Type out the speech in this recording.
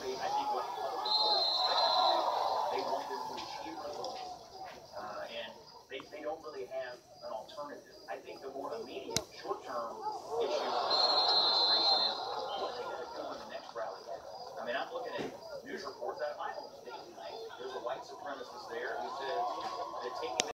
I think what Republican voters expect them to do, they want them to achieve results, and they don't really have an alternative. I think the more immediate, short-term issue for the Trump administration is what are they going to do when the next rally happens? I mean, I'm looking at news reports out of my home state tonight. There's a white supremacist there who says that taking